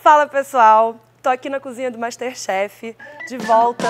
Fala pessoal, tô aqui na cozinha do MasterChef, de volta.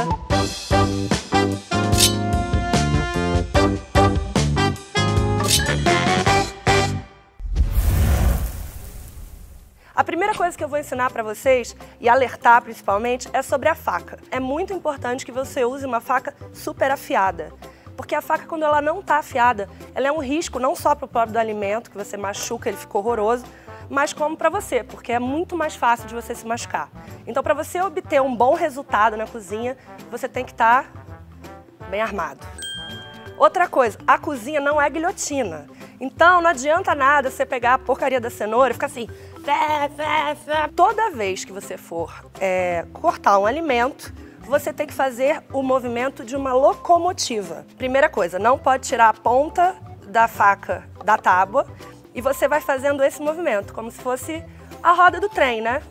A primeira coisa que eu vou ensinar para vocês, e alertar principalmente, é sobre a faca. É muito importante que você use uma faca super afiada. Porque a faca, quando ela não está afiada, ela é um risco não só para o próprio do alimento, que você machuca, ele ficou horroroso, mas como para você, porque é muito mais fácil de você se machucar. Então, para você obter um bom resultado na cozinha, você tem que estar bem armado. Outra coisa, a cozinha não é guilhotina. Então, não adianta nada você pegar a porcaria da cenoura e ficar assim... Toda vez que você for cortar um alimento, você tem que fazer o movimento de uma locomotiva. Primeira coisa, não pode tirar a ponta da faca da tábua e você vai fazendo esse movimento, como se fosse a roda do trem, né?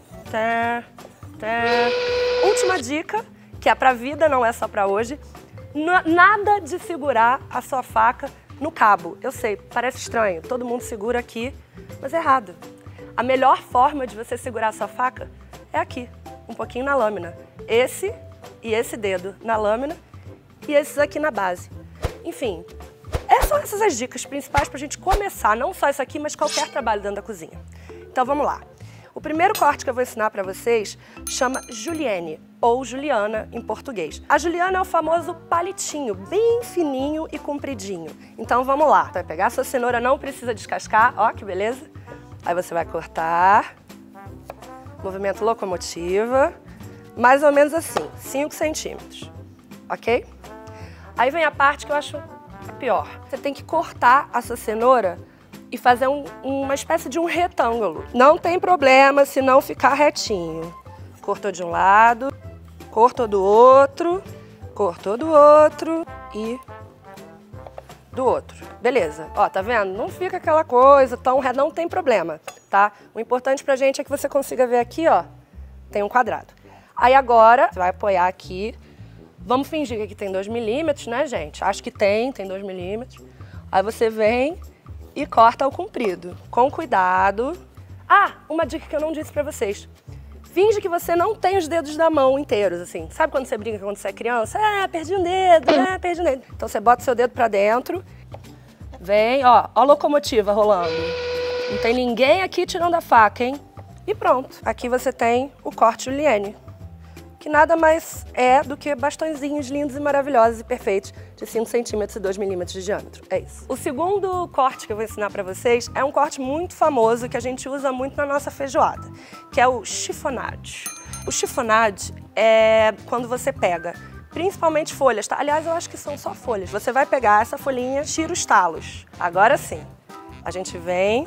Última dica, que é pra vida, não é só pra hoje, nada de segurar a sua faca no cabo. Eu sei, parece estranho, todo mundo segura aqui, mas é errado. A melhor forma de você segurar a sua faca é aqui, um pouquinho na lâmina. Esse e esse dedo na lâmina e esses aqui na base. Enfim, são essas as dicas principais para a gente começar, não só isso aqui, mas qualquer trabalho dentro da cozinha. Então vamos lá. O primeiro corte que eu vou ensinar para vocês chama julienne, ou juliana em português. A juliana é o famoso palitinho, bem fininho e compridinho. Então vamos lá. Vai pegar a sua cenoura, não precisa descascar, ó que beleza. Aí você vai cortar, movimento locomotiva, mais ou menos assim, 5 centímetros, ok? Aí vem a parte que eu acho pior. Você tem que cortar a sua cenoura e fazer uma espécie de um retângulo. Não tem problema se não ficar retinho. Cortou de um lado, cortou do outro e do outro. Beleza. Ó, tá vendo? Não fica aquela coisa tão reta, não tem problema, tá? O importante pra gente é que você consiga ver aqui, ó, tem um quadrado. Aí agora, você vai apoiar aqui. Vamos fingir que aqui tem 2 milímetros, né, gente? Acho que tem 2 milímetros. Aí você vem e corta ao comprido, com cuidado. Ah, uma dica que eu não disse pra vocês. Finge que você não tem os dedos da mão inteiros, assim. Sabe quando você brinca quando você é criança? Perdi um dedo, perdi um dedo. Então você bota o seu dedo pra dentro, vem, ó a locomotiva rolando. Não tem ninguém aqui tirando a faca, hein? E pronto. Aqui você tem o corte julienne, que nada mais é do que bastõezinhos lindos e maravilhosos e perfeitos de 5 centímetros e 2 milímetros de diâmetro. É isso. O segundo corte que eu vou ensinar pra vocês é um corte muito famoso que a gente usa muito na nossa feijoada, que é o chiffonade. O chiffonade é quando você pega, principalmente folhas, tá? Aliás, eu acho que são só folhas. Você vai pegar essa folhinha, tira os talos. Agora sim, a gente vem,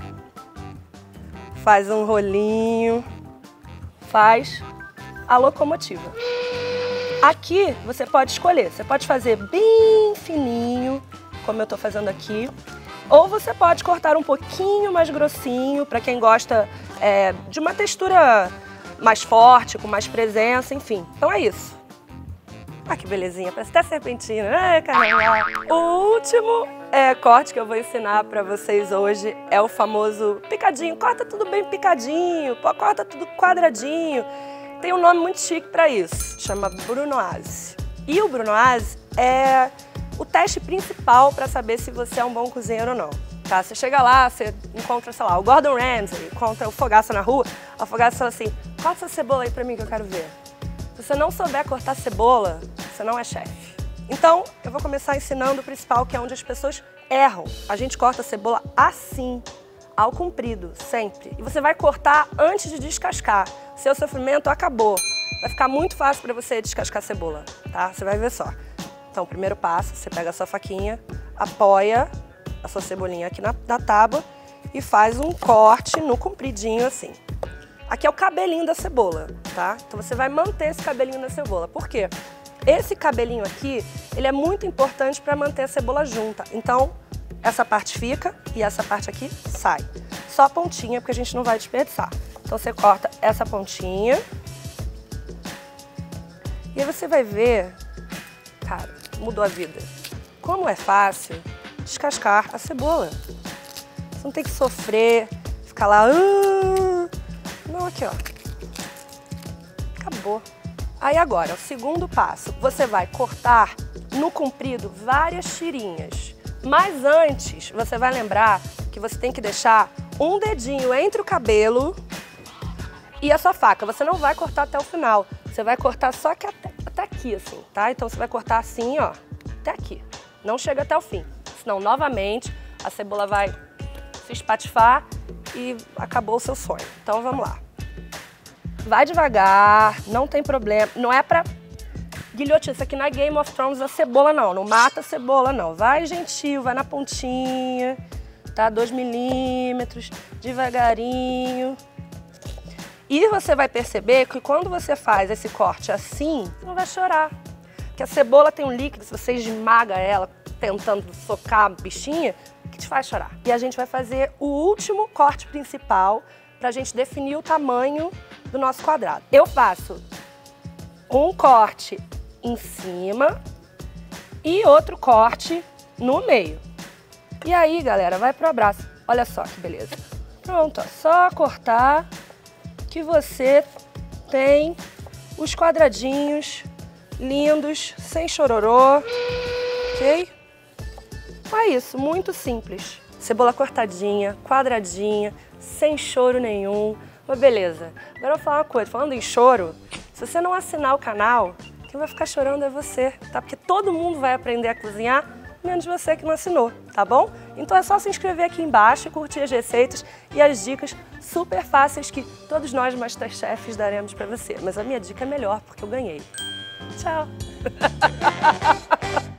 faz um rolinho, faz a locomotiva. Aqui você pode escolher, você pode fazer bem fininho, como eu tô fazendo aqui, ou você pode cortar um pouquinho mais grossinho, para quem gosta de uma textura mais forte, com mais presença, enfim. Então é isso. Ah, que belezinha, parece até serpentina, né, caramba? O último corte que eu vou ensinar para vocês hoje é o famoso picadinho. Corta tudo bem picadinho, corta tudo quadradinho. Tem um nome muito chique para isso, chama brunoise. E o brunoise é o teste principal para saber se você é um bom cozinheiro ou não. Tá? Você chega lá, você encontra, sei lá, o Gordon Ramsay, encontra o Fogaça na rua, a Fogaça fala assim, corta essa cebola aí para mim que eu quero ver. Se você não souber cortar cebola, você não é chefe. Então, eu vou começar ensinando o principal, que é onde as pessoas erram. A gente corta a cebola assim, ao comprido, sempre. E você vai cortar antes de descascar. Seu sofrimento acabou. Vai ficar muito fácil para você descascar a cebola, tá? Você vai ver só. Então, primeiro passo, você pega a sua faquinha, apoia a sua cebolinha aqui na tábua e faz um corte no compridinho assim. Aqui é o cabelinho da cebola, tá? Então você vai manter esse cabelinho da cebola. Por quê? Esse cabelinho aqui, ele é muito importante para manter a cebola junta. Então, essa parte fica e essa parte aqui sai. Só a pontinha, porque a gente não vai desperdiçar. Então você corta essa pontinha. E aí você vai ver, cara, mudou a vida. Como é fácil descascar a cebola. Você não tem que sofrer, ficar lá... Não, aqui ó. acabou. Aí agora, o segundo passo, você vai cortar no comprido várias tirinhas. Mas antes, você vai lembrar que você tem que deixar um dedinho entre o cabelo e a sua faca. Você não vai cortar até o final, você vai cortar só que até aqui, assim, tá? Então você vai cortar assim, ó, até aqui. Não chega até o fim, senão novamente a cebola vai se espatifar e acabou o seu sonho. Então vamos lá. Vai devagar, não tem problema. Não é pra guilhotina, isso aqui não é Game of Thrones a cebola não, não mata a cebola não. Vai gentil, vai na pontinha, tá? 2 milímetros, devagarinho. E você vai perceber que quando você faz esse corte assim, você não vai chorar. Porque a cebola tem um líquido, se você esmaga ela tentando socar a bichinha, que te faz chorar. E a gente vai fazer o último corte principal pra gente definir o tamanho do nosso quadrado. Eu faço um corte em cima e outro corte no meio. E aí, galera, vai pro abraço. Olha só que beleza. Pronto, ó, só cortar que você tem os quadradinhos lindos, sem chororô, ok? É isso, muito simples. Cebola cortadinha, quadradinha, sem choro nenhum. Mas beleza. Agora eu vou falar uma coisa, falando em choro, se você não assinar o canal, quem vai ficar chorando é você, tá? Porque todo mundo vai aprender a cozinhar, menos você que não assinou, tá bom? Então é só se inscrever aqui embaixo e curtir as receitas e as dicas super fáceis que todos nós Masterchefs daremos pra você. Mas a minha dica é melhor, porque eu ganhei. Tchau!